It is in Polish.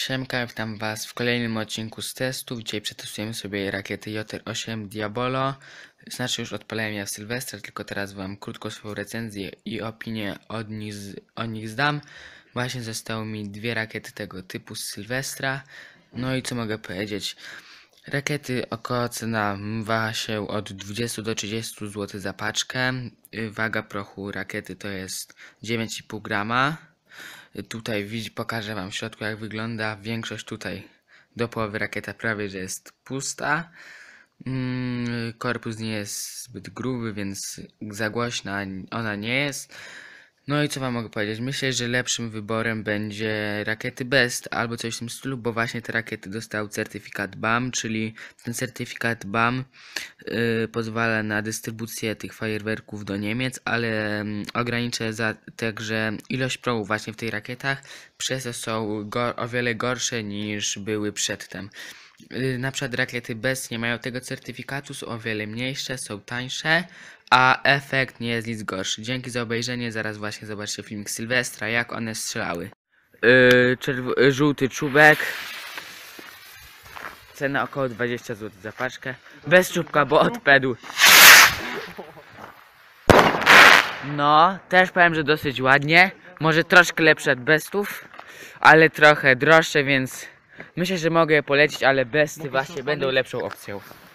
Siemka, witam was w kolejnym odcinku z testów. Dzisiaj przetestujemy sobie rakiety JR-8 Diabolo. Znaczy już odpalałem ja w Sylwestra, tylko teraz wam krótko swoją recenzję i opinię o nich zdam. Właśnie zostały mi dwie rakiety tego typu z Sylwestra. No i co mogę powiedzieć? Rakiety około cena waha się od 20 do 30 zł za paczkę. Waga prochu rakiety to jest 9,5 grama. Tutaj pokażę wam w środku jak wygląda. Większość tutaj do połowy rakieta prawie że jest pusta. Korpus nie jest zbyt gruby, więc za głośna ona nie jest. No i co wam mogę powiedzieć? Myślę, że lepszym wyborem będzie rakiety Best albo coś w tym stylu, bo właśnie te rakiety dostały certyfikat BAM, czyli ten certyfikat BAM pozwala na dystrybucję tych fajerwerków do Niemiec, ale ogranicza także ilość prołów właśnie w tych rakietach, przez to są o wiele gorsze niż były przedtem. Na przykład rakiety Best nie mają tego certyfikatu, są o wiele mniejsze, są tańsze, a efekt nie jest nic gorszy. Dzięki za obejrzenie, zaraz właśnie zobaczcie filmik Sylwestra, jak one strzelały. Żółty czubek. Cena około 20 zł za paczkę. Bez czubka, bo odpadł. No, też powiem, że dosyć ładnie. Może troszkę lepsze od Bestów, ale trochę droższe, więc myślę, że mogę je polecić, ale Besty właśnie będą lepszą opcją.